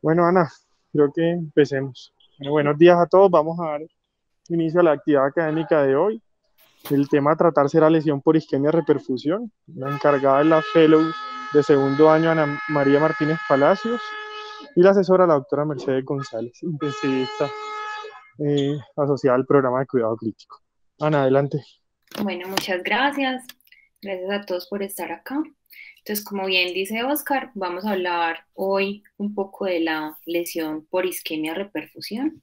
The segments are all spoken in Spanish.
Bueno, Ana, creo que empecemos. Bueno, buenos días a todos. Vamos a dar inicio a la actividad académica de hoy. El tema a tratar será lesión por isquemia reperfusión. La encargada es la fellow de segundo año, Ana María Martínez Palacios, y la asesora, la doctora Mercedes González, intensivista asociada al programa de cuidado crítico. Ana, adelante. Bueno, muchas gracias. Gracias a todos por estar acá. Entonces, como bien dice Oscar, vamos a hablar hoy un poco de la lesión por isquemia reperfusión.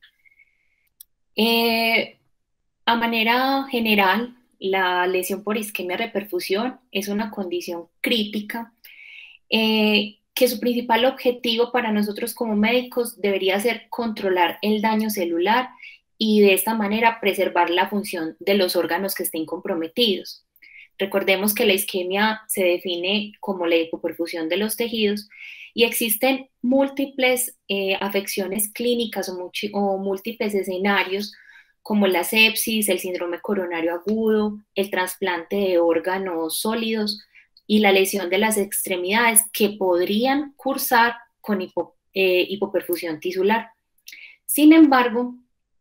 Eh, a manera general, la lesión por isquemia reperfusión es una condición crítica que su principal objetivo para nosotros como médicos debería ser controlar el daño celular y de esta manera preservar la función de los órganos que estén comprometidos. Recordemos que la isquemia se define como la hipoperfusión de los tejidos y existen múltiples afecciones clínicas o múltiples escenarios como la sepsis, el síndrome coronario agudo, el trasplante de órganos sólidos y la lesión de las extremidades que podrían cursar con hipoperfusión tisular. Sin embargo,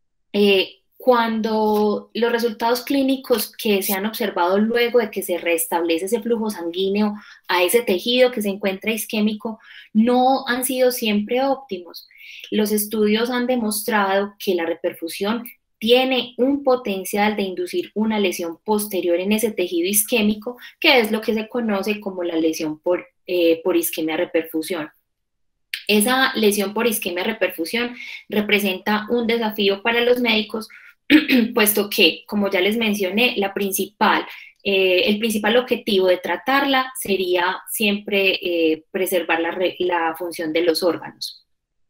cuando los resultados clínicos que se han observado luego de que se restablece ese flujo sanguíneo a ese tejido que se encuentra isquémico no han sido siempre óptimos. Los estudios han demostrado que la reperfusión tiene un potencial de inducir una lesión posterior en ese tejido isquémico, que es lo que se conoce como la lesión por isquemia reperfusión. Esa lesión por isquemia reperfusión representa un desafío para los médicos, puesto que, como ya les mencioné, el principal objetivo de tratarla sería siempre preservar la función de los órganos.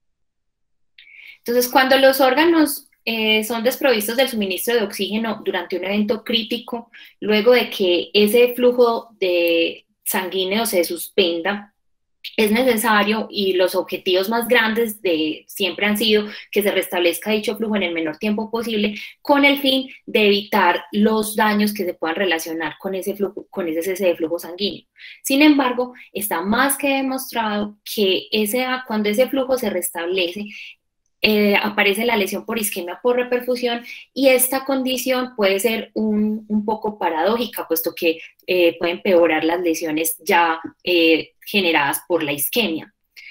Entonces, cuando los órganos son desprovistos del suministro de oxígeno durante un evento crítico, luego de que ese flujo de sanguíneo se suspenda, es necesario y los objetivos más grandes siempre han sido que se restablezca dicho flujo en el menor tiempo posible con el fin de evitar los daños que se puedan relacionar con ese flujo, con ese cese de flujo sanguíneo. Sin embargo, está más que demostrado que cuando ese flujo se restablece, aparece la lesión por isquemia por reperfusión y esta condición puede ser un poco paradójica, puesto que puede empeorar las lesiones ya generadas por la isquemia.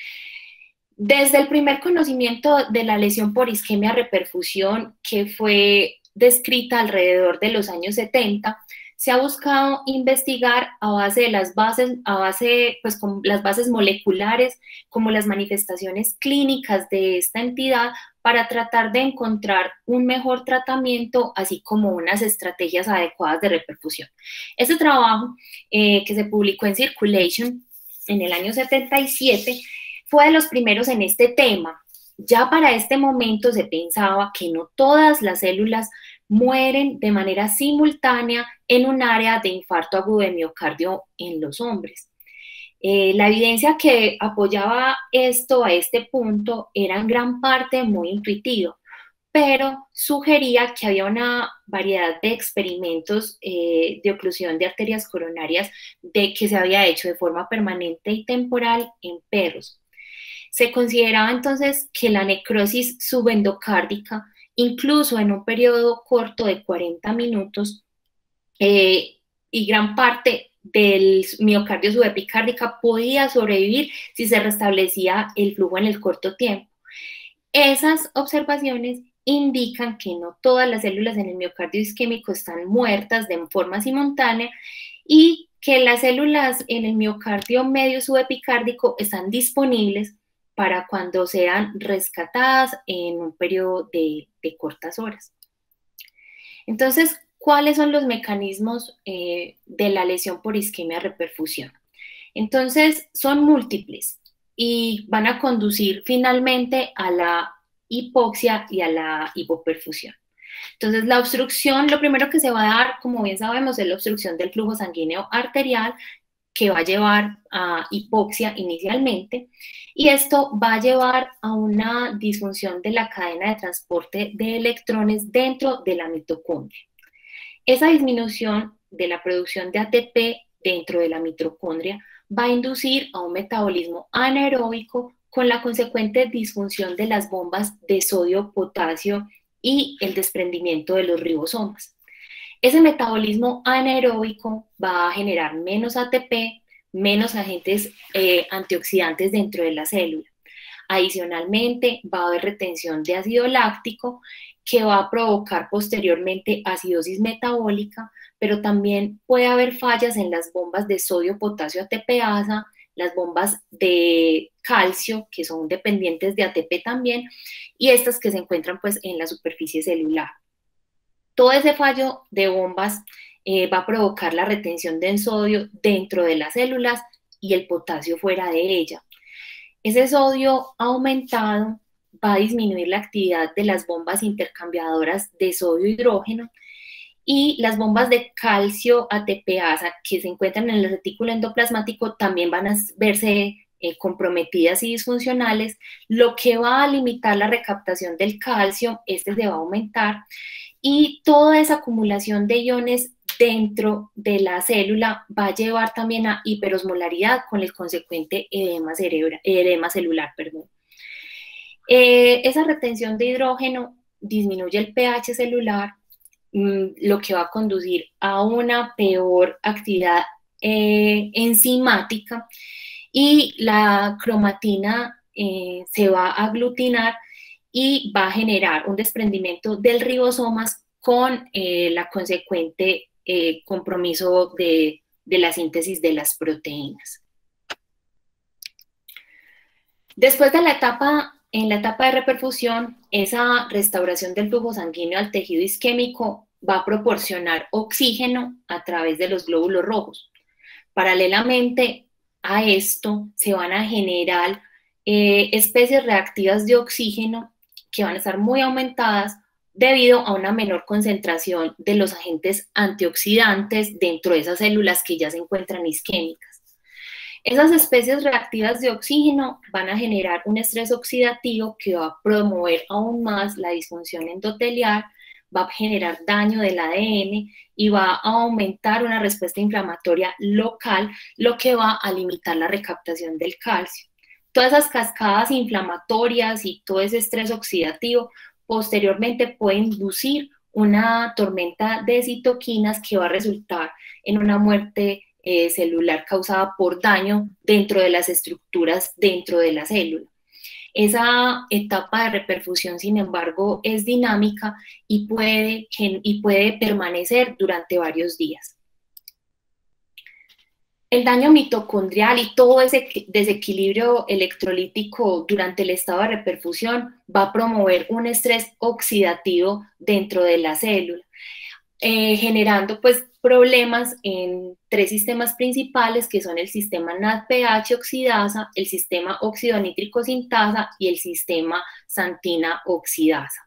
Desde el primer conocimiento de la lesión por isquemia reperfusión, que fue descrita alrededor de los años 70, se ha buscado investigar a base de pues con las bases moleculares, como las manifestaciones clínicas de esta entidad, para tratar de encontrar un mejor tratamiento, así como unas estrategias adecuadas de reperfusión. Este trabajo, que se publicó en Circulation en el año 77, fue de los primeros en este tema. Ya para este momento se pensaba que no todas las células mueren de manera simultánea en un área de infarto agudo de miocardio en los hombres. La evidencia que apoyaba esto a este punto era en gran parte muy intuitivo, pero sugería que había una variedad de experimentos de oclusión de arterias coronarias que se había hecho de forma permanente y temporal en perros. Se consideraba entonces que la necrosis subendocárdica, incluso en un periodo corto de 40 minutos, y gran parte del miocardio subepicárdica podía sobrevivir si se restablecía el flujo en el corto tiempo. Esas observaciones indican que no todas las células en el miocardio isquémico están muertas de forma simultánea y que las células en el miocardio medio subepicárdico están disponibles para cuando sean rescatadas en un periodo de cortas horas. Entonces, ¿cuáles son los mecanismos de la lesión por isquemia reperfusión? Entonces, son múltiples y van a conducir finalmente a la hipoxia y a la hipoperfusión. Entonces, la obstrucción, lo primero que se va a dar, como bien sabemos, es la obstrucción del flujo sanguíneo arterial, que va a llevar a hipoxia inicialmente, y esto va a llevar a una disfunción de la cadena de transporte de electrones dentro de la mitocondria. Esa disminución de la producción de ATP dentro de la mitocondria va a inducir a un metabolismo anaeróbico con la consecuente disfunción de las bombas de sodio-potasio y el desprendimiento de los ribosomas. Ese metabolismo anaeróbico va a generar menos ATP, menos agentes antioxidantes dentro de la célula. Adicionalmente, va a haber retención de ácido láctico que va a provocar posteriormente acidosis metabólica, pero también puede haber fallas en las bombas de sodio-potasio ATPasa, las bombas de calcio, que son dependientes de ATP también, y estas que se encuentran pues en la superficie celular. Todo ese fallo de bombas va a provocar la retención de sodio dentro de las células y el potasio fuera de ella. Ese sodio aumentado va a disminuir la actividad de las bombas intercambiadoras de sodio-hidrógeno y las bombas de calcio ATPasa que se encuentran en el retículo endoplasmático también van a verse comprometidas y disfuncionales, lo que va a limitar la recaptación del calcio, este se va a aumentar, y toda esa acumulación de iones dentro de la célula va a llevar también a hiperosmolaridad con el consecuente edema celular. Esa retención de hidrógeno disminuye el pH celular, lo que va a conducir a una peor actividad enzimática, y la cromatina se va a aglutinar y va a generar un desprendimiento del ribosomas con la consecuente compromiso de la síntesis de las proteínas. Después de en la etapa de reperfusión, esa restauración del flujo sanguíneo al tejido isquémico va a proporcionar oxígeno a través de los glóbulos rojos. Paralelamente a esto, se van a generar especies reactivas de oxígeno que van a estar muy aumentadas debido a una menor concentración de los agentes antioxidantes dentro de esas células que ya se encuentran isquémicas. Esas especies reactivas de oxígeno van a generar un estrés oxidativo que va a promover aún más la disfunción endotelial, va a generar daño del ADN y va a aumentar una respuesta inflamatoria local, lo que va a limitar la recaptación del calcio. Todas esas cascadas inflamatorias y todo ese estrés oxidativo posteriormente pueden inducir una tormenta de citoquinas que va a resultar en una muerte celular causada por daño dentro de las estructuras dentro de la célula. Esa etapa de reperfusión, sin embargo, es dinámica y puede permanecer durante varios días. El daño mitocondrial y todo ese desequilibrio electrolítico durante el estado de reperfusión va a promover un estrés oxidativo dentro de la célula, generando pues problemas en tres sistemas principales que son el sistema NADPH oxidasa, el sistema óxido nítrico sintasa y el sistema xantina oxidasa.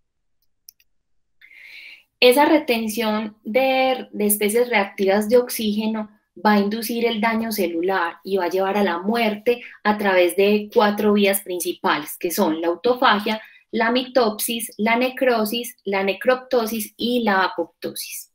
Esa retención de especies reactivas de oxígeno va a inducir el daño celular y va a llevar a la muerte a través de 4 vías principales, que son la autofagia, la mitopsis, la necrosis, la necroptosis y la apoptosis.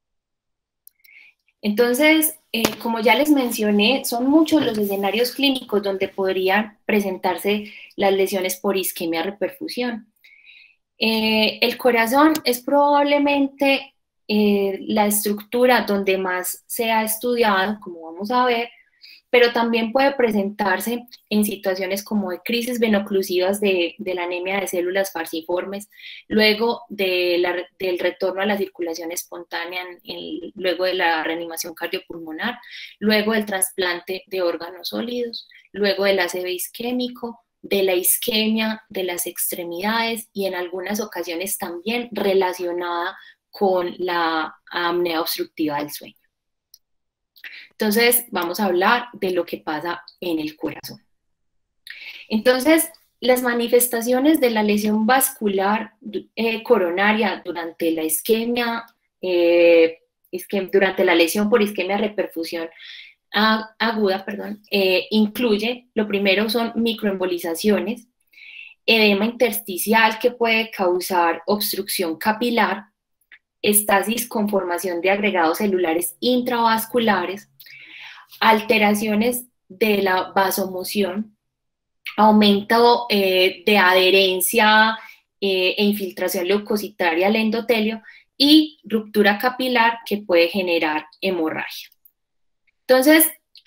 Entonces, como ya les mencioné, son muchos los escenarios clínicos donde podrían presentarse las lesiones por isquemia-reperfusión. El corazón es probablemente la estructura donde más se ha estudiado, como vamos a ver, pero también puede presentarse en situaciones como de crisis venoclusivas de la anemia de células falciformes, luego del retorno a la circulación espontánea, luego de la reanimación cardiopulmonar, luego del trasplante de órganos sólidos, luego del ACV isquémico, de la isquemia de las extremidades y en algunas ocasiones también relacionada con la apnea obstructiva del sueño. Entonces, vamos a hablar de lo que pasa en el corazón. Entonces, las manifestaciones de la lesión vascular coronaria durante la isquemia, durante la lesión por isquemia-reperfusión aguda, incluye, lo primero son microembolizaciones, edema intersticial que puede causar obstrucción capilar, estasis con formación de agregados celulares intravasculares, alteraciones de la vasomoción aumento de adherencia e infiltración leucocitaria al endotelio y ruptura capilar que puede generar hemorragia. Entonces,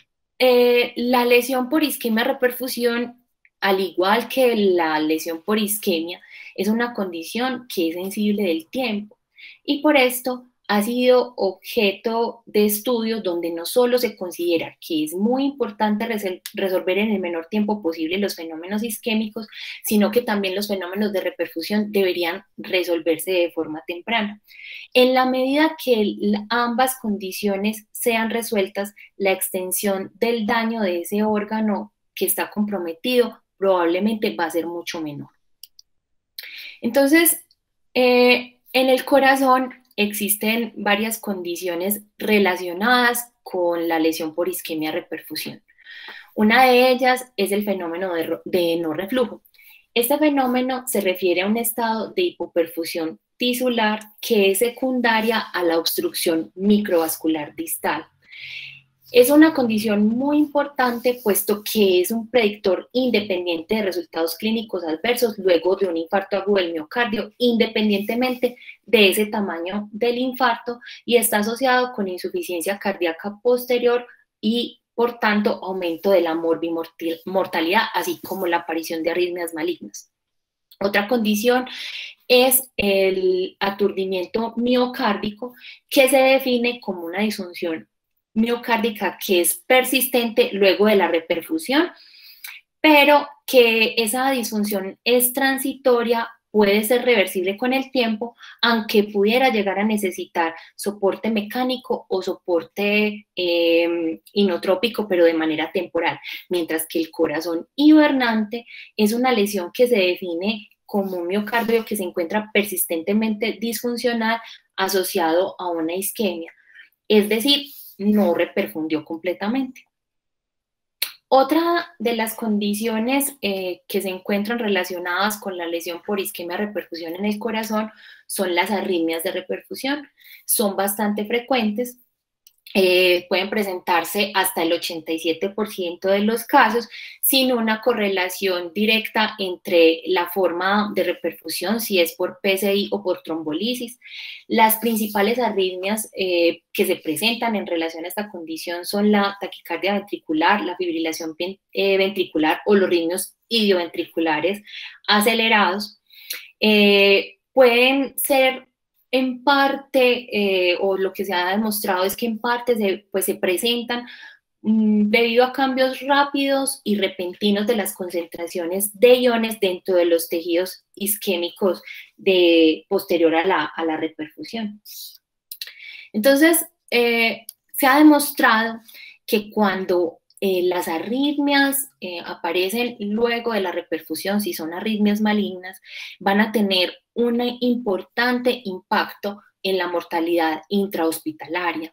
la lesión por isquemia reperfusión, al igual que la lesión por isquemia, es una condición que es sensible del tiempo y por esto ha sido objeto de estudios donde no solo se considera que es muy importante resolver en el menor tiempo posible los fenómenos isquémicos, sino que también los fenómenos de reperfusión deberían resolverse de forma temprana. En la medida que ambas condiciones sean resueltas, la extensión del daño de ese órgano que está comprometido probablemente va a ser mucho menor. Entonces, en el corazón existen varias condiciones relacionadas con la lesión por isquemia reperfusión. Una de ellas es el fenómeno de no reflujo. Este fenómeno se refiere a un estado de hipoperfusión tisular que es secundaria a la obstrucción microvascular distal. Es una condición muy importante puesto que es un predictor independiente de resultados clínicos adversos luego de un infarto agudo del miocardio, independientemente de ese tamaño del infarto, y está asociado con insuficiencia cardíaca posterior y, por tanto, aumento de la morbimortalidad, así como la aparición de arritmias malignas. Otra condición es el aturdimiento miocárdico, que se define como una disfunción miocárdica que es persistente luego de la reperfusión, pero que esa disfunción es transitoria, puede ser reversible con el tiempo, aunque pudiera llegar a necesitar soporte mecánico o soporte inotrópico, pero de manera temporal, mientras que el corazón hibernante es una lesión que se define como un miocardio que se encuentra persistentemente disfuncional asociado a una isquemia, es decir, no reperfundió completamente. Otra de las condiciones que se encuentran relacionadas con la lesión por isquemia reperfusión en el corazón son las arritmias de reperfusión. Son bastante frecuentes, pueden presentarse hasta el 87% de los casos sin una correlación directa entre la forma de reperfusión, si es por PCI o por trombolisis. Las principales arritmias que se presentan en relación a esta condición son la taquicardia ventricular, la fibrilación ventricular o los ritmos idioventriculares acelerados. Pueden ser en parte, o lo que se ha demostrado es que en parte se presentan debido a cambios rápidos y repentinos de las concentraciones de iones dentro de los tejidos isquémicos posterior a la reperfusión. Entonces, se ha demostrado que cuando las arritmias aparecen luego de la reperfusión, si son arritmias malignas, van a tener un importante impacto en la mortalidad intrahospitalaria.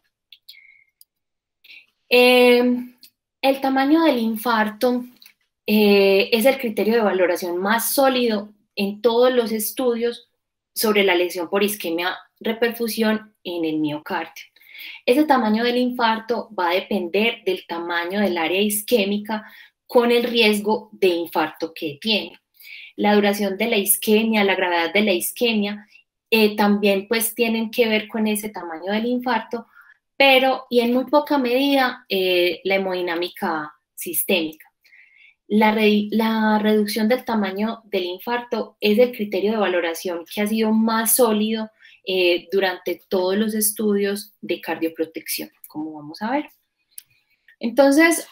El tamaño del infarto es el criterio de valoración más sólido en todos los estudios sobre la lesión por isquemia reperfusión en el miocardio. Ese tamaño del infarto va a depender del tamaño del área isquémica con el riesgo de infarto que tiene. La duración de la isquemia, la gravedad de la isquemia, también pues tienen que ver con ese tamaño del infarto, pero y en muy poca medida la hemodinámica sistémica. La reducción del tamaño del infarto es el criterio de valoración que ha sido más sólido durante todos los estudios de cardioprotección, como vamos a ver. Entonces,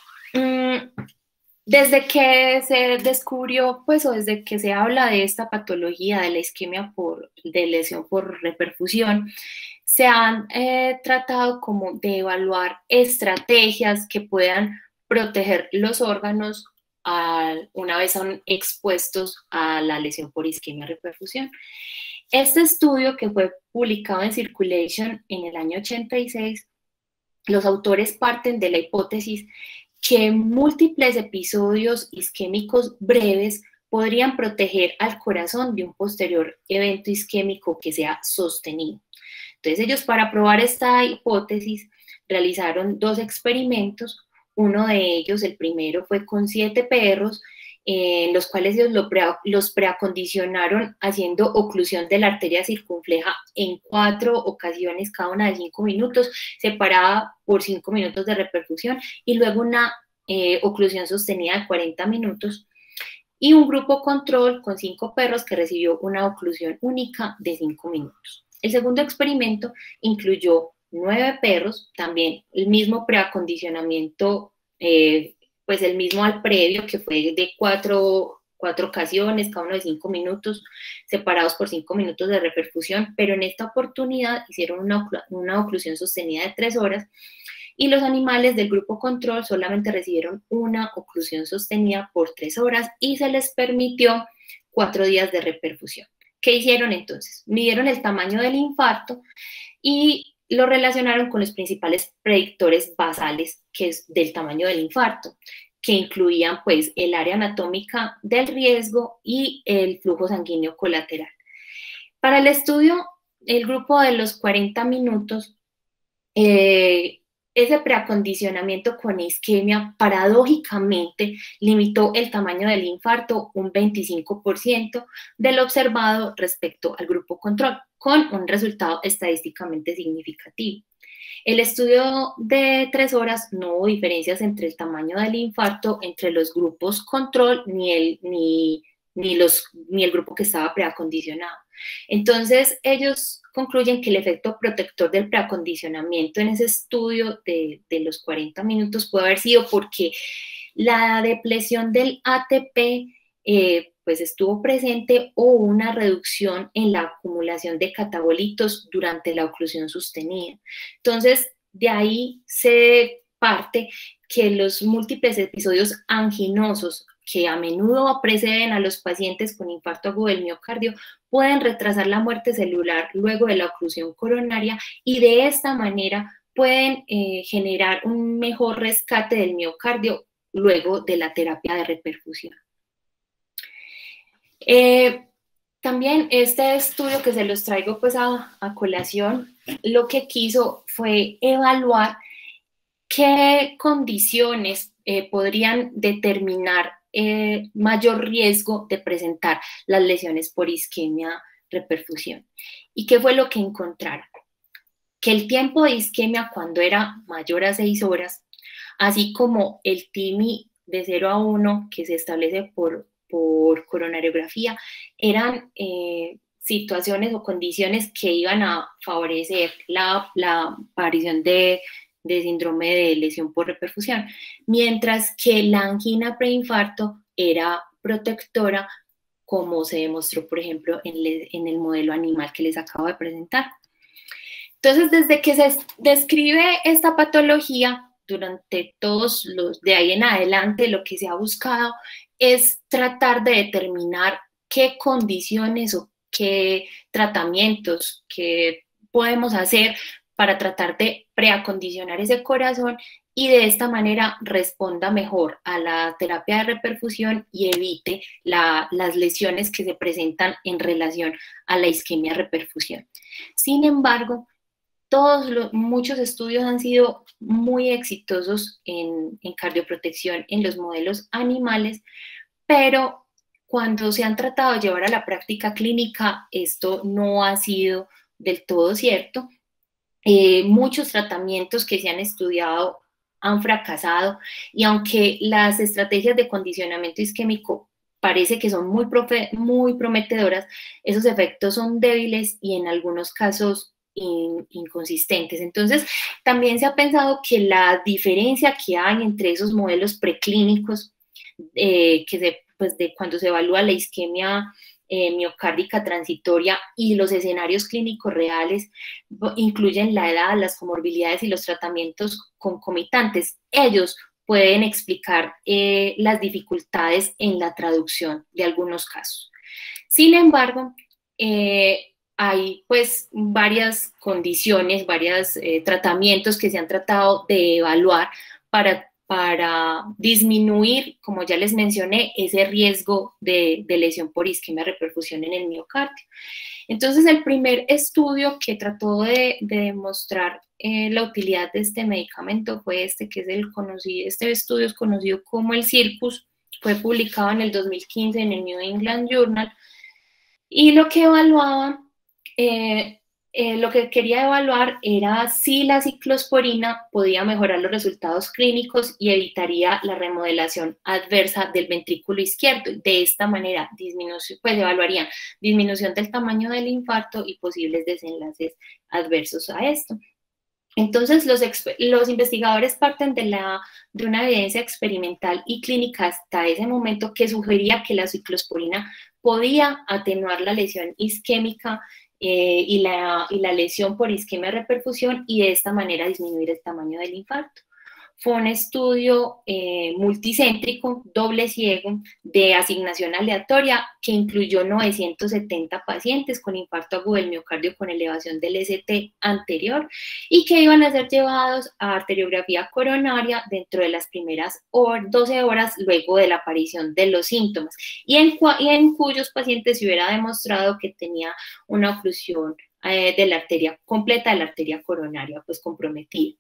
desde que se descubrió, pues, o desde que se habla de esta patología de la isquemia de lesión por reperfusión, se han tratado como de evaluar estrategias que puedan proteger los órganos una vez son expuestos a la lesión por isquemia reperfusión. Este estudio, que fue publicado en Circulation en el año 86, los autores parten de la hipótesis que múltiples episodios isquémicos breves podrían proteger al corazón de un posterior evento isquémico que sea sostenido. Entonces ellos, para probar esta hipótesis, realizaron 2 experimentos. Uno de ellos, el primero, fue con 7 perros en los cuales ellos los preacondicionaron haciendo oclusión de la arteria circunfleja en 4 ocasiones, cada una de 5 minutos, separada por 5 minutos de reperfusión, y luego una oclusión sostenida de 40 minutos, y un grupo control con 5 perros que recibió una oclusión única de 5 minutos. El segundo experimento incluyó 9 perros, también el mismo preacondicionamiento, pues el mismo al previo, que fue de 4 ocasiones, cada uno de 5 minutos, separados por 5 minutos de reperfusión, pero en esta oportunidad hicieron una oclusión sostenida de 3 horas, y los animales del grupo control solamente recibieron una oclusión sostenida por 3 horas y se les permitió 4 días de reperfusión. ¿Qué hicieron entonces? Midieron el tamaño del infarto y lo relacionaron con los principales predictores basales, que es del tamaño del infarto, que incluían pues el área anatómica del riesgo y el flujo sanguíneo colateral. Para el estudio, el grupo de los 40 minutos, ese preacondicionamiento con isquemia paradójicamente limitó el tamaño del infarto un 25% del observado respecto al grupo control, con un resultado estadísticamente significativo. El estudio de 3 horas no hubo diferencias entre el tamaño del infarto entre los grupos control ni el grupo que estaba preacondicionado. Entonces, ellos concluyen que el efecto protector del preacondicionamiento en ese estudio de los 40 minutos puede haber sido porque la depresión del ATP pues estuvo presente, o una reducción en la acumulación de catabolitos durante la oclusión sostenida. Entonces, de ahí se parte que los múltiples episodios anginosos que a menudo preceden a los pacientes con infarto agudo del miocardio pueden retrasar la muerte celular luego de la oclusión coronaria, y de esta manera pueden generar un mejor rescate del miocardio luego de la terapia de reperfusión. También este estudio que se los traigo pues a colación, lo que quiso fue evaluar qué condiciones podrían determinar mayor riesgo de presentar las lesiones por isquemia reperfusión. ¿Y qué fue lo que encontraron? Que el tiempo de isquemia cuando era mayor a 6 horas, así como el TIMI de 0 a 1 que se establece por coronariografía, eran situaciones o condiciones que iban a favorecer la aparición de síndrome de lesión por reperfusión, mientras que la angina preinfarto era protectora, como se demostró, por ejemplo, en el modelo animal que les acabo de presentar. Entonces, desde que se describe esta patología, durante todos los de ahí en adelante, lo que se ha buscado es tratar de determinar qué condiciones o qué tratamientos que podemos hacer para tratar de preacondicionar ese corazón, y de esta manera responda mejor a la terapia de reperfusión y evite las lesiones que se presentan en relación a la isquemia reperfusión. Sin embargo, muchos estudios han sido muy exitosos en cardioprotección en los modelos animales, pero cuando se han tratado de llevar a la práctica clínica, esto no ha sido del todo cierto. Muchos tratamientos que se han estudiado han fracasado, y aunque las estrategias de condicionamiento isquémico parece que son muy prometedoras, esos efectos son débiles y en algunos casos inconsistentes. Entonces, también se ha pensado que la diferencia que hay entre esos modelos preclínicos, pues de cuando se evalúa la isquemia miocárdica transitoria, y los escenarios clínicos reales, incluyen la edad, las comorbilidades y los tratamientos concomitantes. Ellos pueden explicar las dificultades en la traducción de algunos casos. Sin embargo, hay pues varias condiciones, varios tratamientos que se han tratado de evaluar para disminuir, como ya les mencioné, ese riesgo de lesión por isquemia reperfusión en el miocardio. Entonces, el primer estudio que trató de demostrar la utilidad de este medicamento fue este estudio es conocido como el CIRCUS, fue publicado en el 2015 en el New England Journal, y lo que evaluaba, lo que quería evaluar era si la ciclosporina podía mejorar los resultados clínicos y evitaría la remodelación adversa del ventrículo izquierdo. De esta manera, pues evaluarían disminución del tamaño del infarto y posibles desenlaces adversos a esto. Entonces, los investigadores parten de una evidencia experimental y clínica hasta ese momento que sugería que la ciclosporina podía atenuar la lesión isquémica y la lesión por isquemia reperfusión, y de esta manera disminuir el tamaño del infarto. Fue un estudio multicéntrico, doble ciego, de asignación aleatoria, que incluyó 970 pacientes con infarto agudo del miocardio con elevación del ST anterior y que iban a ser llevados a arteriografía coronaria dentro de las primeras 12 horas luego de la aparición de los síntomas, y en cuyos pacientes se hubiera demostrado que tenía una oclusión de la arteria completa, de la arteria coronaria, pues comprometida.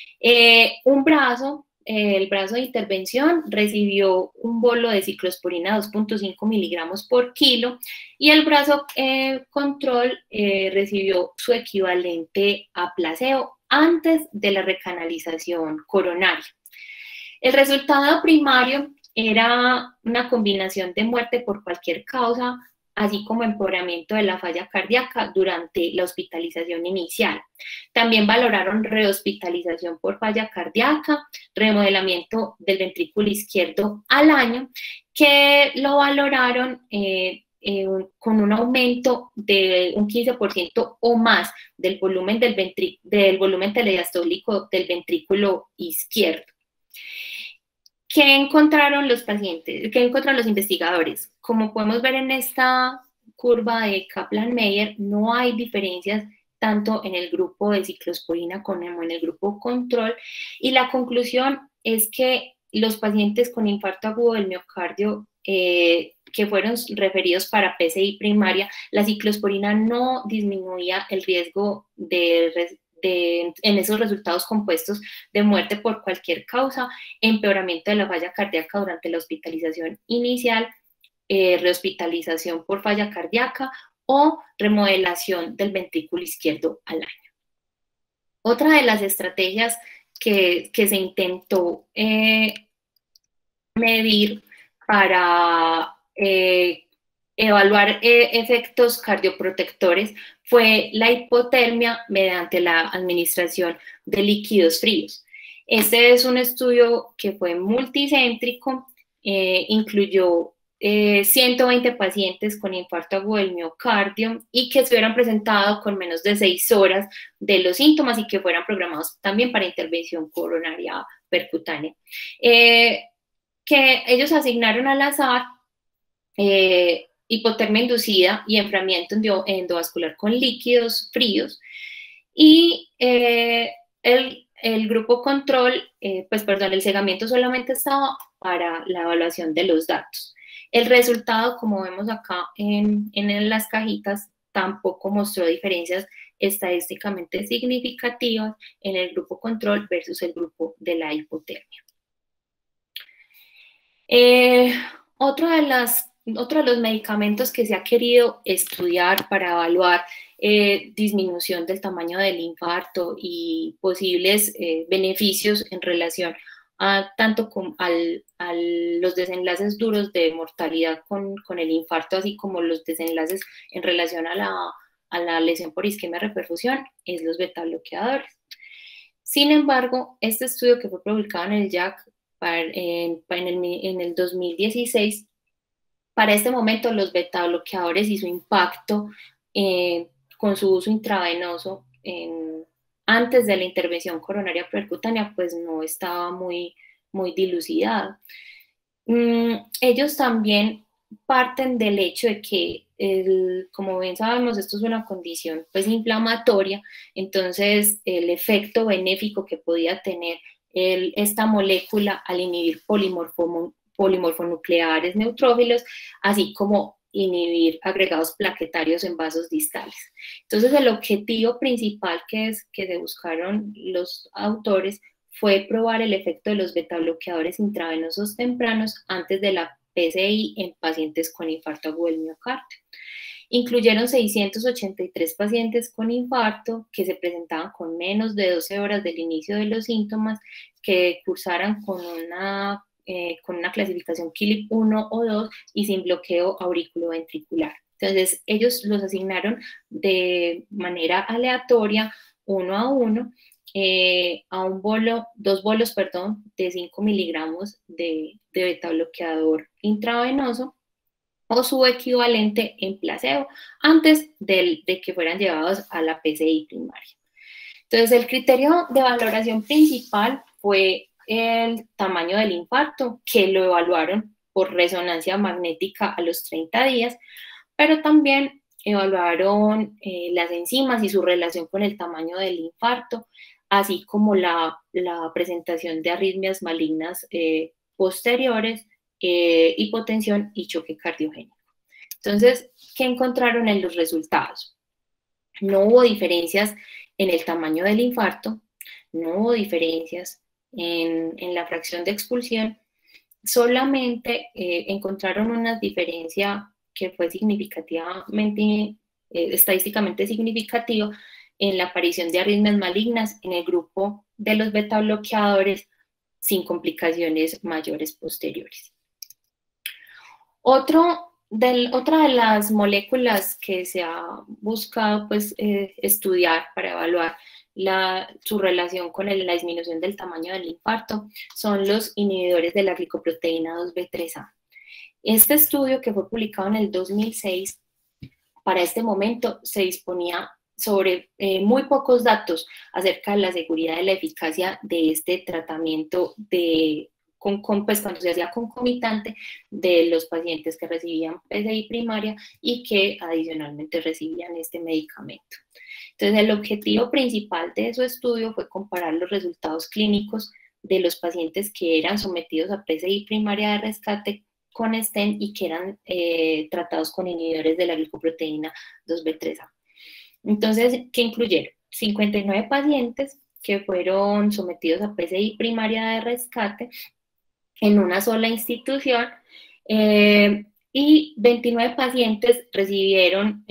El brazo de intervención recibió un bolo de ciclosporina 2.5 miligramos por kilo, y el brazo control recibió su equivalente a placebo antes de la recanalización coronaria. El resultado primario era una combinación de muerte por cualquier causa, así como empeoramiento de la falla cardíaca durante la hospitalización inicial. También valoraron rehospitalización por falla cardíaca, remodelamiento del ventrículo izquierdo al año, que lo valoraron con un aumento de un 15% o más del volumen telediastólico del ventrículo izquierdo. ¿Qué encontraron los pacientes? ¿Qué encontraron los investigadores? Como podemos ver en esta curva de Kaplan-Meier, no hay diferencias tanto en el grupo de ciclosporina como en el grupo control, y la conclusión es que los pacientes con infarto agudo del miocardio que fueron referidos para PCI primaria, la ciclosporina no disminuía el riesgo en esos resultados compuestos de muerte por cualquier causa, empeoramiento de la falla cardíaca durante la hospitalización inicial, rehospitalización por falla cardíaca o remodelación del ventrículo izquierdo al año. Otra de las estrategias que se intentó medir para evaluar efectos cardioprotectores fue la hipotermia mediante la administración de líquidos fríos. Este es un estudio que fue multicéntrico, incluyó 120 pacientes con infarto agudo del miocardio y que se hubieran presentado con menos de 6 horas de los síntomas y que fueran programados también para intervención coronaria percutánea. Que ellos asignaron al azar hipotermia inducida y enfriamiento endovascular con líquidos fríos, y el grupo control, el cegamiento solamente estaba para la evaluación de los datos. El resultado, como vemos acá en las cajitas, tampoco mostró diferencias estadísticamente significativas en el grupo control versus el grupo de la hipotermia. Otro de los medicamentos que se ha querido estudiar para evaluar disminución del tamaño del infarto y posibles beneficios en relación a tanto a los desenlaces duros de mortalidad con el infarto, así como los desenlaces en relación a la lesión por isquemia reperfusión, es los beta bloqueadores. Sin embargo, este estudio que fue publicado en el JACC en el 2016, para este momento los beta bloqueadores y su impacto con su uso intravenoso antes de la intervención coronaria percutánea, pues no estaba muy dilucidado. Ellos también parten del hecho de que, como bien sabemos, esto es una condición pues inflamatoria, entonces el efecto benéfico que podía tener esta molécula al inhibir polimorfonucleares neutrófilos, así como inhibir agregados plaquetarios en vasos distales. Entonces, el objetivo principal que se buscaron los autores fue probar el efecto de los betabloqueadores intravenosos tempranos antes de la PCI en pacientes con infarto agudo del miocardio. Incluyeron 683 pacientes con infarto que se presentaban con menos de 12 horas del inicio de los síntomas, que cursaran con una clasificación Killip 1 o 2 y sin bloqueo auriculoventricular. Entonces, ellos los asignaron de manera aleatoria, uno a uno, a dos bolos de 5 miligramos de betabloqueador intravenoso o su equivalente en placebo, antes de que fueran llevados a la PCI primaria. Entonces, el criterio de valoración principal fue el tamaño del infarto, que lo evaluaron por resonancia magnética a los 30 días, pero también evaluaron las enzimas y su relación con el tamaño del infarto, así como la presentación de arritmias malignas posteriores, hipotensión y choque cardiogénico. Entonces, ¿qué encontraron en los resultados? No hubo diferencias en el tamaño del infarto, no hubo diferencias en la fracción de expulsión, solamente encontraron una diferencia que fue significativamente, estadísticamente significativa, en la aparición de arritmias malignas en el grupo de los betabloqueadores sin complicaciones mayores posteriores. Otra de las moléculas que se ha buscado pues, estudiar para evaluar su relación con la disminución del tamaño del infarto son los inhibidores de la glicoproteína 2B3A. Este estudio, que fue publicado en el 2006, para este momento se disponía sobre muy pocos datos acerca de la seguridad y la eficacia de este tratamiento pues cuando se hacía concomitante de los pacientes que recibían PCI primaria y que adicionalmente recibían este medicamento. Entonces, el objetivo principal de su estudio fue comparar los resultados clínicos de los pacientes que eran sometidos a PCI primaria de rescate con stent y que eran tratados con inhibidores de la glicoproteína 2B3A. Entonces, ¿qué incluyeron? 59 pacientes que fueron sometidos a PCI primaria de rescate en una sola institución y 29 pacientes recibieron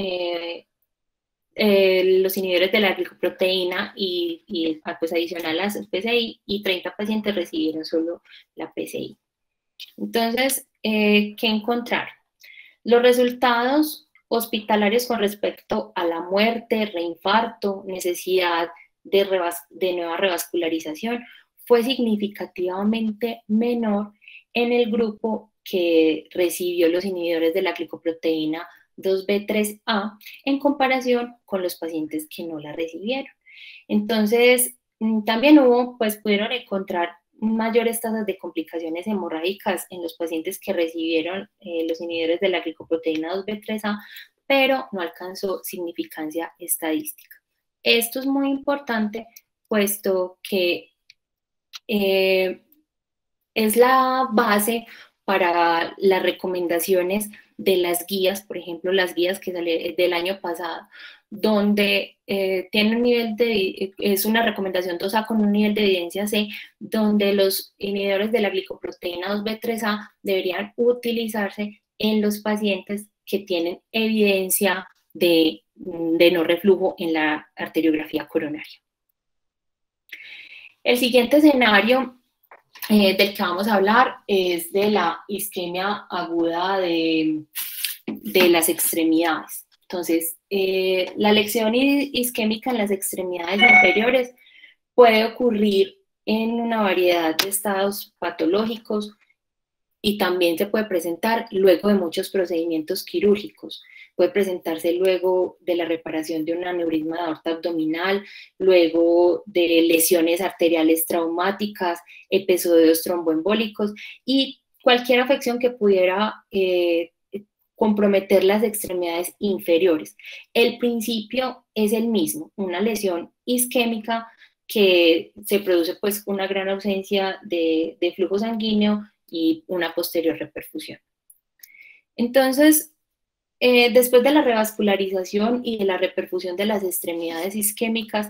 los inhibidores de la glicoproteína y pues adicional a las PCI, y 30 pacientes recibieron solo la PCI. Entonces, ¿qué encontraron? Los resultados hospitalarios con respecto a la muerte, reinfarto, necesidad de nueva revascularización fue significativamente menor en el grupo que recibió los inhibidores de la glicoproteína 2B3A en comparación con los pacientes que no la recibieron. Entonces, también pudieron encontrar mayores tasas de complicaciones hemorrágicas en los pacientes que recibieron los inhibidores de la glicoproteína 2B3A, pero no alcanzó significancia estadística. Esto es muy importante, puesto que es la base para las recomendaciones de las guías, por ejemplo, las guías que salen del año pasado, donde tiene un nivel es una recomendación 2A con un nivel de evidencia C, donde los inhibidores de la glicoproteína 2B3A deberían utilizarse en los pacientes que tienen evidencia de no reflujo en la arteriografía coronaria. El siguiente escenario del que vamos a hablar es de la isquemia aguda de las extremidades. Entonces, la lesión isquémica en las extremidades inferiores puede ocurrir en una variedad de estados patológicos y también se puede presentar luego de muchos procedimientos quirúrgicos. Puede presentarse luego de la reparación de un aneurisma de aorta abdominal, luego de lesiones arteriales traumáticas, episodios tromboembólicos y cualquier afección que pudiera comprometer las extremidades inferiores. El principio es el mismo, una lesión isquémica que se produce pues una gran ausencia de flujo sanguíneo y una posterior reperfusión. Entonces, después de la revascularización y de la reperfusión de las extremidades isquémicas,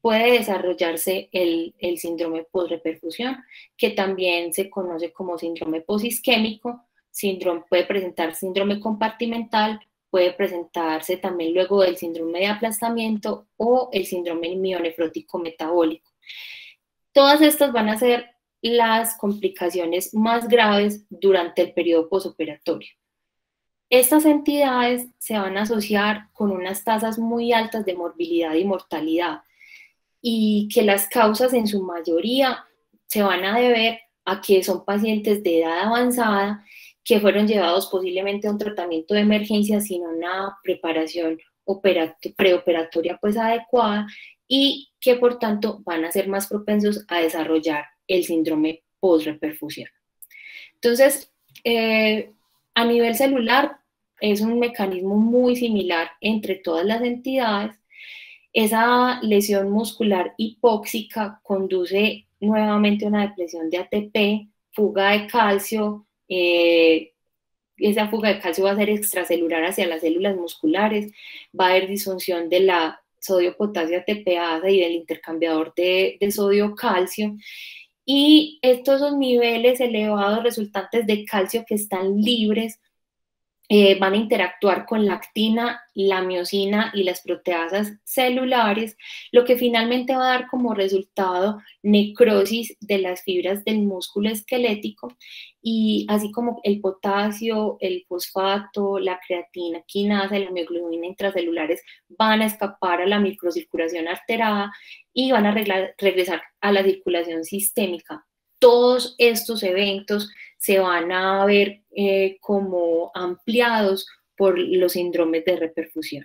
puede desarrollarse el síndrome posreperfusión, que también se conoce como síndrome posisquémico. Puede presentar síndrome compartimental, puede presentarse también luego del síndrome de aplastamiento o el síndrome mielonefrótico metabólico. Todas estas van a ser las complicaciones más graves durante el periodo posoperatorio. Estas entidades se van a asociar con unas tasas muy altas de morbilidad y mortalidad, y que las causas en su mayoría se van a deber a que son pacientes de edad avanzada que fueron llevados posiblemente a un tratamiento de emergencia sin una preparación preoperatoria pues adecuada, y que por tanto van a ser más propensos a desarrollar el síndrome post-reperfusión. Entonces, a nivel celular es un mecanismo muy similar entre todas las entidades. Esa lesión muscular hipóxica conduce nuevamente a una depresión de ATP, fuga de calcio. Esa fuga de calcio va a ser extracelular hacia las células musculares, va a haber disfunción de la sodio-potasio ATPasa y del intercambiador de sodio-calcio, y estos son niveles elevados resultantes de calcio que están libres van a interactuar con la actina, la miosina y las proteasas celulares, lo que finalmente va a dar como resultado necrosis de las fibras del músculo esquelético, y así como el potasio, el fosfato, la creatina, quinasa y la mioglobina intracelulares van a escapar a la microcirculación alterada y van a regresar a la circulación sistémica. Todos estos eventos se van a ver como ampliados por los síndromes de reperfusión.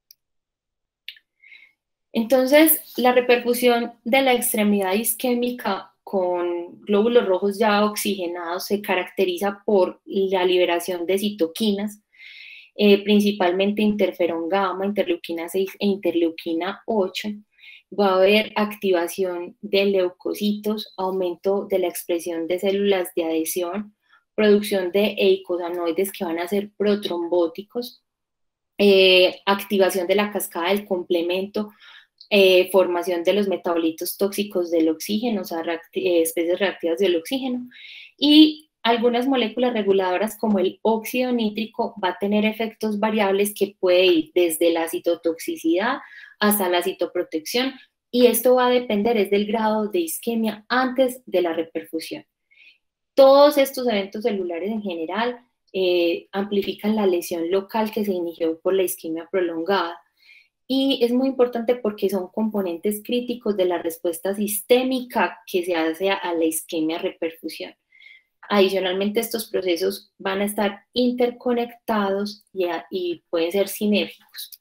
Entonces, la reperfusión de la extremidad isquémica con glóbulos rojos ya oxigenados se caracteriza por la liberación de citoquinas, principalmente interferón gamma, interleuquina 6 e interleuquina 8. Va a haber activación de leucocitos, aumento de la expresión de células de adhesión, producción de eicosanoides que van a ser protrombóticos, activación de la cascada del complemento, formación de los metabolitos tóxicos del oxígeno, o sea, especies reactivas del oxígeno, y algunas moléculas reguladoras como el óxido nítrico va a tener efectos variables que puede ir desde la citotoxicidad hasta la citoprotección, y esto va a depender del grado de isquemia antes de la reperfusión. Todos estos eventos celulares en general amplifican la lesión local que se inició por la isquemia prolongada, y es muy importante porque son componentes críticos de la respuesta sistémica que se hace a la isquemia reperfusión. Adicionalmente, estos procesos van a estar interconectados y pueden ser sinérgicos.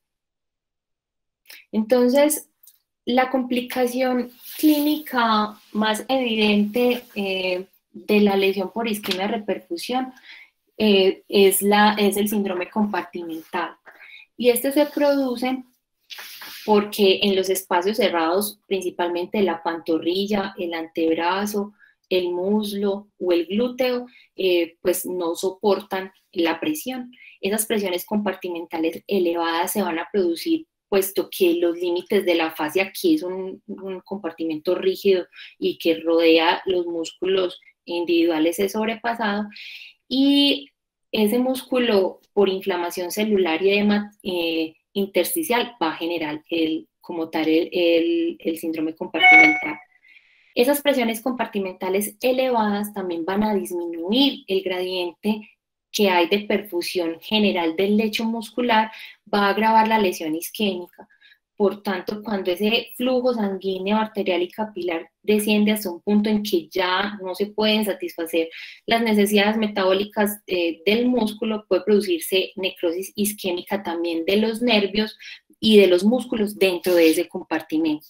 Entonces, la complicación clínica más evidente de la lesión por isquemia reperfusión es el síndrome compartimental. Y este se produce porque en los espacios cerrados, principalmente la pantorrilla, el antebrazo, el muslo o el glúteo, pues no soportan la presión. Esas presiones compartimentales elevadas se van a producir puesto que los límites de la fascia, que es un compartimento rígido y que rodea los músculos individuales, es sobrepasado, y ese músculo, por inflamación celular y edema intersticial, va a generar como tal el síndrome compartimental. Esas presiones compartimentales elevadas también van a disminuir el gradiente que hay de perfusión general del lecho muscular, va a agravar la lesión isquémica. Por tanto, cuando ese flujo sanguíneo, arterial y capilar desciende hasta un punto en que ya no se pueden satisfacer las necesidades metabólicas del músculo, puede producirse necrosis isquémica también de los nervios y de los músculos dentro de ese compartimento.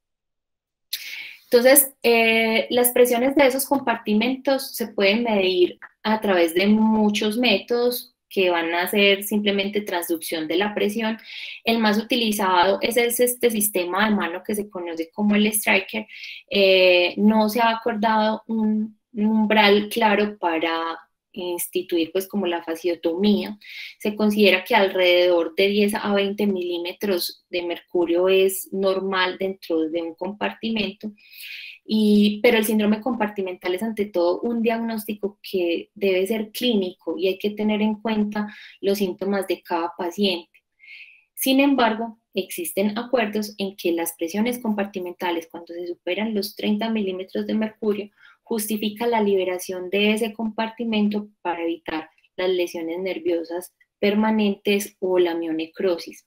Entonces, las presiones de esos compartimentos se pueden medir a través de muchos métodos que van a ser simplemente transducción de la presión. El más utilizado es este sistema de mano que se conoce como el Stryker. No se ha acordado un umbral claro para instituir pues como la fasciotomía. Se considera que alrededor de 10 a 20 milímetros de mercurio es normal dentro de un compartimento, pero el síndrome compartimental es ante todo un diagnóstico que debe ser clínico y hay que tener en cuenta los síntomas de cada paciente. Sin embargo, existen acuerdos en que las presiones compartimentales, cuando se superan los 30 milímetros de mercurio, justifica la liberación de ese compartimento para evitar las lesiones nerviosas permanentes o la mionecrosis.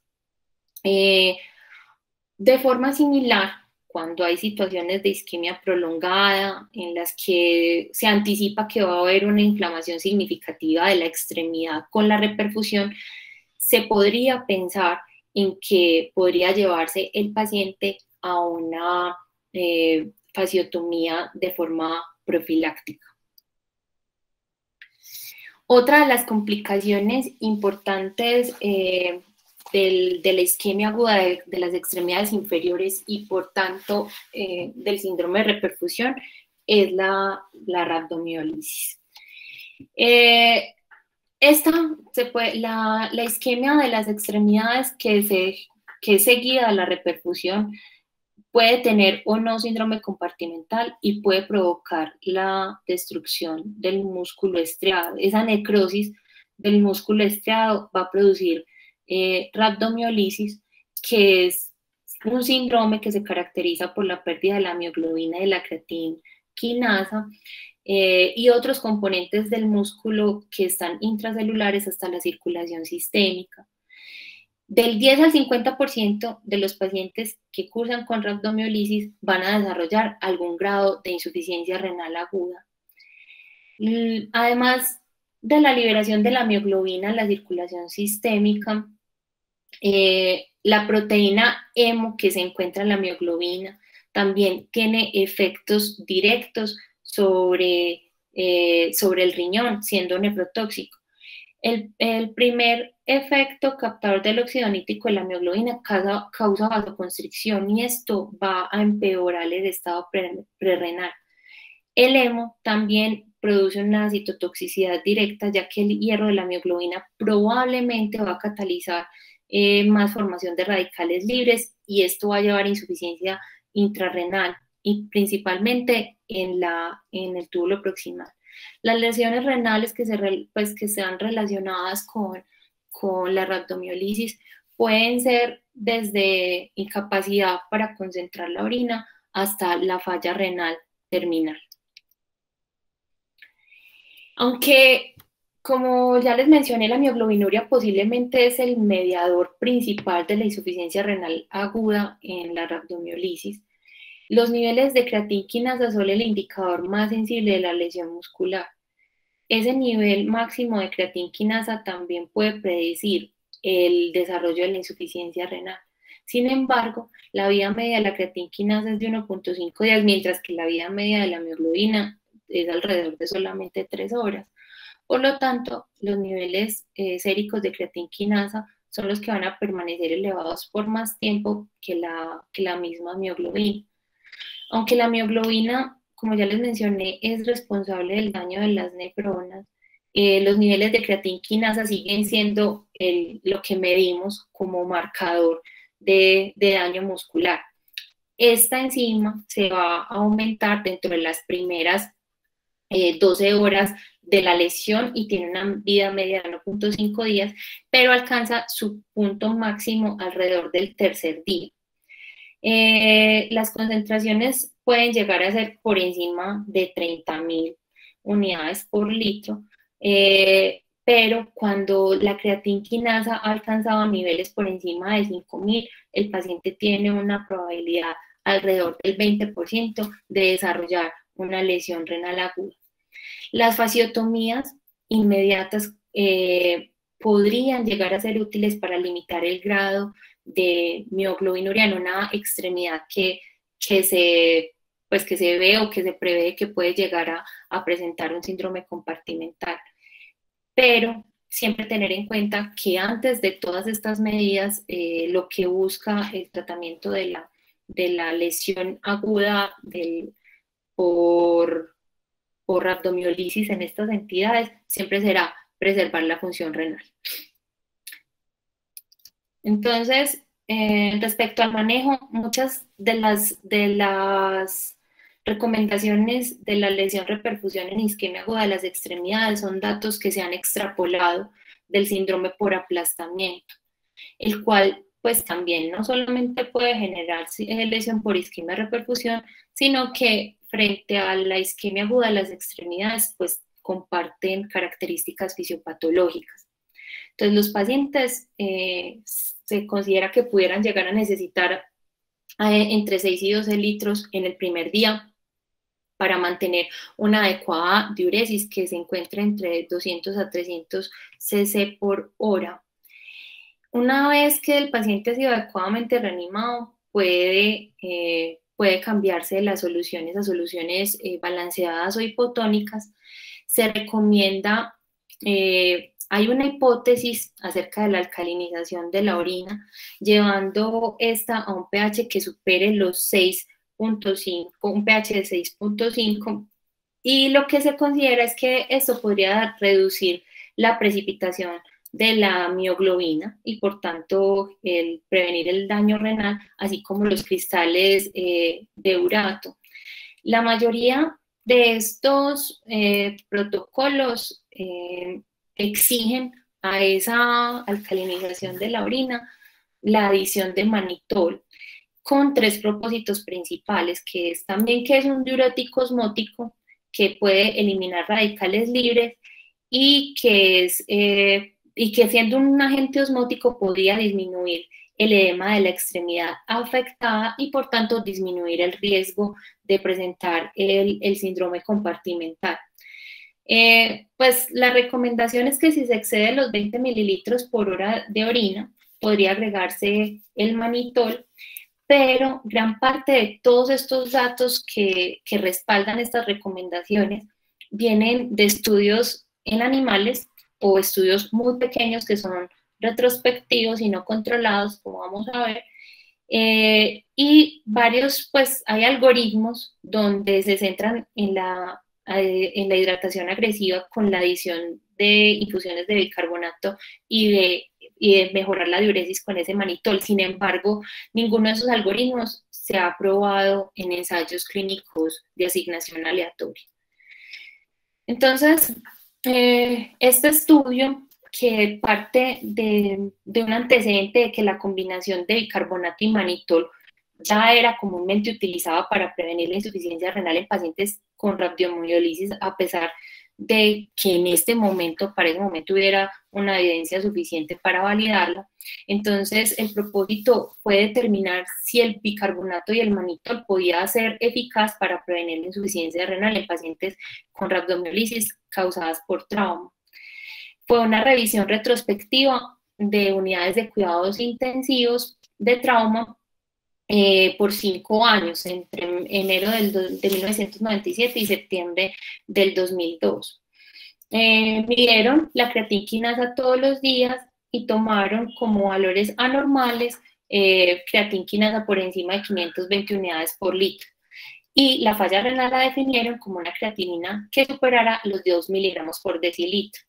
De forma similar, cuando hay situaciones de isquemia prolongada en las que se anticipa que va a haber una inflamación significativa de la extremidad con la reperfusión, se podría pensar en que podría llevarse el paciente a una fasciotomía de forma profiláctica. Otra de las complicaciones importantes de la isquemia aguda de las extremidades inferiores y por tanto del síndrome de reperfusión es la rhabdomiólisis. La isquemia de las extremidades que es seguida de la reperfusión puede tener o no síndrome compartimental y puede provocar la destrucción del músculo estriado. Esa necrosis del músculo estriado va a producir rhabdomiólisis, que es un síndrome que se caracteriza por la pérdida de la mioglobina y de la creatinquinasa y otros componentes del músculo que están intracelulares hasta la circulación sistémica. Del 10 al 50% de los pacientes que cursan con rhabdomiólisis van a desarrollar algún grado de insuficiencia renal aguda. Además de la liberación de la mioglobina en la circulación sistémica, la proteína hemo que se encuentra en la mioglobina también tiene efectos directos sobre el riñón, siendo nefrotóxico. El primer efecto captador del óxido nítrico de la mioglobina causa vasoconstricción y esto va a empeorar el estado prerrenal. El hemo también produce una citotoxicidad directa, ya que el hierro de la mioglobina probablemente va a catalizar más formación de radicales libres y esto va a llevar a insuficiencia intrarrenal y principalmente en el túbulo proximal. Las lesiones renales que sean relacionadas con la rhabdomiólisis pueden ser desde incapacidad para concentrar la orina hasta la falla renal terminal. Aunque, como ya les mencioné, la mioglobinuria posiblemente es el mediador principal de la insuficiencia renal aguda en la rhabdomiólisis, los niveles de creatinquinasa son el indicador más sensible de la lesión muscular. Ese nivel máximo de creatinquinasa también puede predecir el desarrollo de la insuficiencia renal. Sin embargo, la vida media de la creatinquinasa es de 1.5 días, mientras que la vida media de la mioglobina es alrededor de solamente 3 horas. Por lo tanto, los niveles séricos de creatinquinasa son los que van a permanecer elevados por más tiempo que la misma mioglobina. Aunque la mioglobina, como ya les mencioné, es responsable del daño de las nefronas, los niveles de creatinquinasa siguen siendo lo que medimos como marcador de daño muscular. Esta enzima se va a aumentar dentro de las primeras 12 horas de la lesión y tiene una vida media de 1.5 días, pero alcanza su punto máximo alrededor del tercer día. Las concentraciones pueden llegar a ser por encima de 30.000 unidades por litro, pero cuando la creatinquinasa ha alcanzado niveles por encima de 5.000, el paciente tiene una probabilidad alrededor del 20% de desarrollar una lesión renal aguda. Las fasciotomías inmediatas podrían llegar a ser útiles para limitar el grado de mioglobinuria en una extremidad que se ve o que se prevé que puede llegar a presentar un síndrome compartimental. Pero siempre tener en cuenta que antes de todas estas medidas, lo que busca el tratamiento de la lesión aguda por o rabdomiólisis en estas entidades siempre será preservar la función renal. Entonces, respecto al manejo, muchas de las recomendaciones de la lesión reperfusión en isquemia aguda de las extremidades son datos que se han extrapolado del síndrome por aplastamiento, el cual pues también no solamente puede generar lesión por isquemia reperfusión, sino que frente a la isquemia aguda de las extremidades pues comparten características fisiopatológicas. Entonces los pacientes se considera que pudieran llegar a necesitar entre 6 y 12 litros en el primer día para mantener una adecuada diuresis que se encuentra entre 200 a 300 cc por hora. Una vez que el paciente ha sido adecuadamente reanimado, puede cambiarse de las soluciones a soluciones balanceadas o hipotónicas. Se recomienda, hay una hipótesis acerca de la alcalinización de la orina, llevando esta a un pH que supere los 6.5, un pH de 6.5, y lo que se considera es que esto podría reducir la precipitación de la mioglobina y por tanto prevenir el daño renal, así como los cristales de urato. La mayoría de estos protocolos exigen a esa alcalinización de la orina la adición de manitol con 3 propósitos principales, que es también que es un diurético osmótico que puede eliminar radicales libres y que siendo un agente osmótico podría disminuir el edema de la extremidad afectada y por tanto disminuir el riesgo de presentar el síndrome compartimental. Pues la recomendación es que si se excede los 20 mililitros por hora de orina, podría agregarse el manitol, pero gran parte de todos estos datos que respaldan estas recomendaciones vienen de estudios en animales o estudios muy pequeños que son retrospectivos y no controlados, como vamos a ver, y varios, pues hay algoritmos donde se centran en la hidratación agresiva con la adición de infusiones de bicarbonato y de mejorar la diuresis con ese manitol. Sin embargo, ninguno de esos algoritmos se ha probado en ensayos clínicos de asignación aleatoria. Entonces, este estudio, que parte de un antecedente de que la combinación de bicarbonato y manitol ya era comúnmente utilizada para prevenir la insuficiencia renal en pacientes con rabdomiólisis, a pesar de que en este momento, para ese momento, hubiera una evidencia suficiente para validarla. Entonces, el propósito fue determinar si el bicarbonato y el manitol podía ser eficaz para prevenir la insuficiencia renal en pacientes con rabdomiólisis causadas por trauma. Fue una revisión retrospectiva de unidades de cuidados intensivos de trauma por 5 años, entre enero de 1997 y septiembre del 2002. Midieron la creatinquinasa todos los días y tomaron como valores anormales creatinquinasa por encima de 520 unidades por litro. Y la falla renal la definieron como una creatinina que superara los 2 miligramos por decilitro.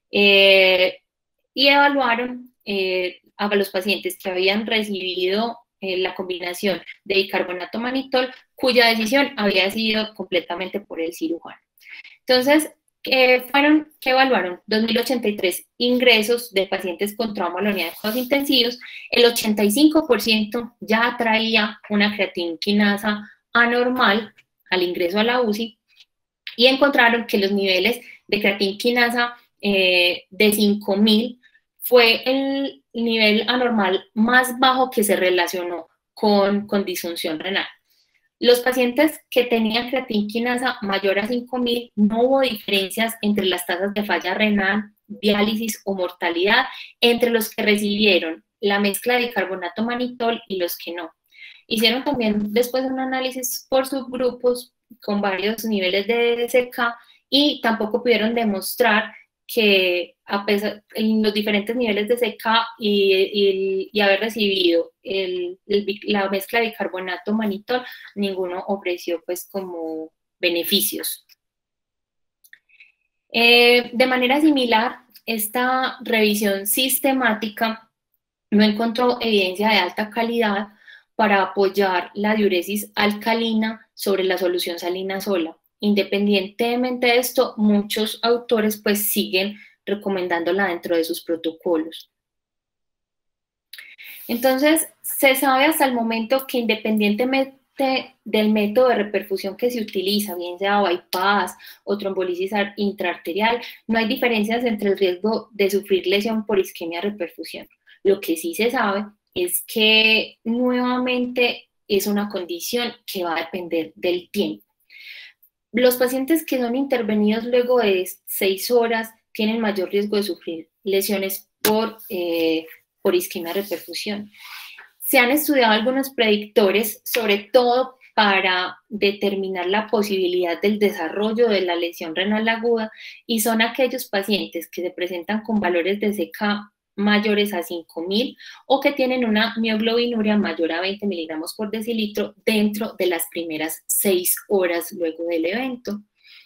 Y evaluaron a los pacientes que habían recibido la combinación de bicarbonato-manitol, cuya decisión había sido completamente por el cirujano. Entonces, ¿qué evaluaron? 2.083 ingresos de pacientes con trauma a la unidad de cuidados intensivos. El 85% ya traía una creatinquinasa anormal al ingreso a la UCI y encontraron que los niveles de creatinquinasa de 5.000 fue el nivel anormal más bajo que se relacionó con disfunción renal. Los pacientes que tenían creatinquinasa mayor a 5.000 no hubo diferencias entre las tasas de falla renal, diálisis o mortalidad entre los que recibieron la mezcla de bicarbonato-manitol y los que no. Hicieron también después un análisis por subgrupos con varios niveles de DSK y tampoco pudieron demostrar que a pesar en los diferentes niveles de CK y haber recibido la mezcla de bicarbonato manitol, ninguno ofreció pues como beneficios. De manera similar, esta revisión sistemática no encontró evidencia de alta calidad para apoyar la diuresis alcalina sobre la solución salina sola. Independientemente de esto, muchos autores pues siguen recomendándola dentro de sus protocolos. Entonces, se sabe hasta el momento que independientemente del método de reperfusión que se utiliza, bien sea bypass o trombolisis intraarterial, no hay diferencias entre el riesgo de sufrir lesión por isquemia reperfusión. Lo que sí se sabe es que nuevamente es una condición que va a depender del tiempo. Los pacientes que son intervenidos luego de 6 horas tienen mayor riesgo de sufrir lesiones por isquemia reperfusión. Se han estudiado algunos predictores, sobre todo para determinar la posibilidad del desarrollo de la lesión renal aguda, y son aquellos pacientes que se presentan con valores de CK mayores a 5.000 o que tienen una mioglobinuria mayor a 20 miligramos por decilitro dentro de las primeras 6 horas luego del evento.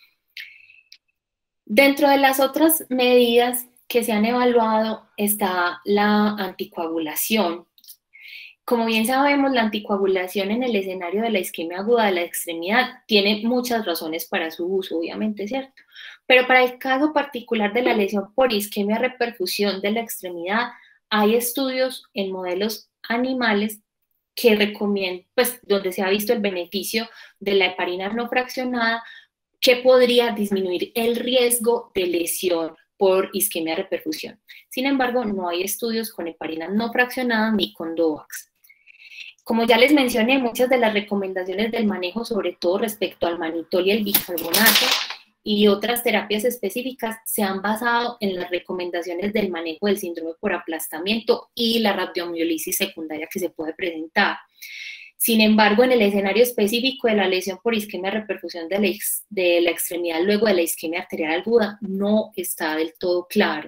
Dentro de las otras medidas que se han evaluado está la anticoagulación. Como bien sabemos, la anticoagulación en el escenario de la isquemia aguda de la extremidad tiene muchas razones para su uso, obviamente, ¿cierto? Pero para el caso particular de la lesión por isquemia reperfusión de la extremidad, hay estudios en modelos animales que recomiendan, pues, donde se ha visto el beneficio de la heparina no fraccionada, que podría disminuir el riesgo de lesión por isquemia reperfusión. Sin embargo, no hay estudios con heparina no fraccionada ni con DOACs. Como ya les mencioné, muchas de las recomendaciones del manejo, sobre todo respecto al mannitol y el bicarbonato y otras terapias específicas, se han basado en las recomendaciones del manejo del síndrome por aplastamiento y la rabdomiolisis secundaria que se puede presentar. Sin embargo, en el escenario específico de la lesión por isquemia reperfusión de la extremidad luego de la isquemia arterial aguda, no está del todo claro.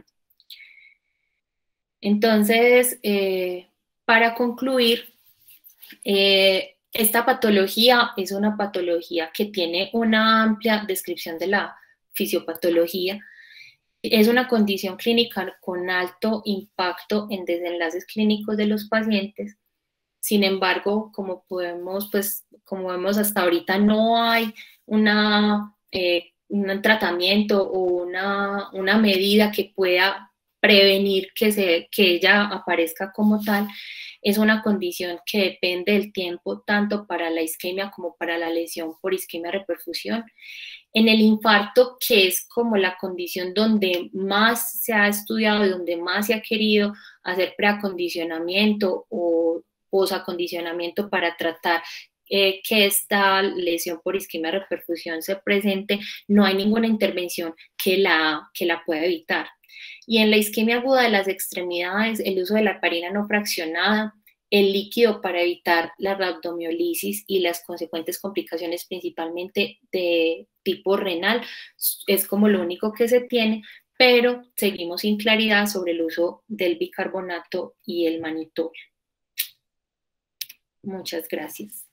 Entonces, para concluir, esta patología es una patología que tiene una amplia descripción de la fisiopatología. Es una condición clínica con alto impacto en desenlaces clínicos de los pacientes. Sin embargo, como vemos hasta ahorita, no hay un tratamiento o una medida que pueda prevenir que ella aparezca como tal. Es una condición que depende del tiempo tanto para la isquemia como para la lesión por isquemia reperfusión. En el infarto, que es como la condición donde más se ha estudiado y donde más se ha querido hacer preacondicionamiento o posacondicionamiento para tratar que esta lesión por isquemia reperfusión se presente, no hay ninguna intervención que la pueda evitar. Y en la isquemia aguda de las extremidades, el uso de la heparina no fraccionada, el líquido para evitar la rabdomiolisis y las consecuentes complicaciones principalmente de tipo renal, es como lo único que se tiene, pero seguimos sin claridad sobre el uso del bicarbonato y el mannitol. Muchas gracias.